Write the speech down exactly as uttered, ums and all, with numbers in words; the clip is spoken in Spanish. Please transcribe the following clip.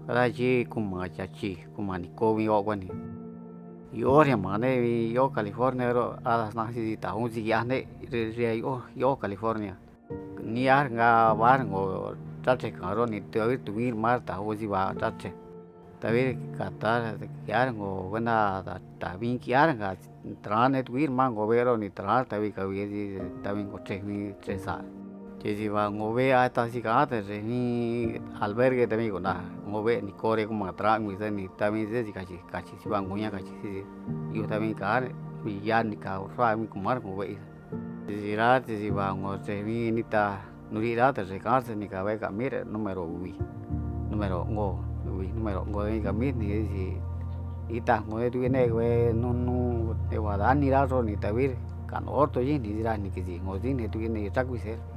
kada chi kuma chachi kuma ni komi yo kwani yo ria mane yo California ro adas nasi tahun si yane ria yo yo California ni ar nga war ngo chache karo ni te tuir mar tahu si va chache tavi kata yar ngo gana ta vin kiar nga trane tuir mango vero ni tra tavi kavi tavi ngo chemi chesa chesi va ngo ve ata si ka te ni albergue tavi ngo na ngo ve ni kore kuma tra mi se ni tavi se si kachi kachi si va nguña kachi si yo tavi kar vi ya ni ka fa mi kumar ngo ve si ra si va ngo chemi ni ta nuri ra te se kar se ni ka ve ka mire número uvi número ngo uvi número ngo ni ka mit ni si ita ngo tu ne ve nu nu te va da ni ra ro ni ta vir kan orto yin ni ra ni ki si ngo sin ni tu ni ta ku se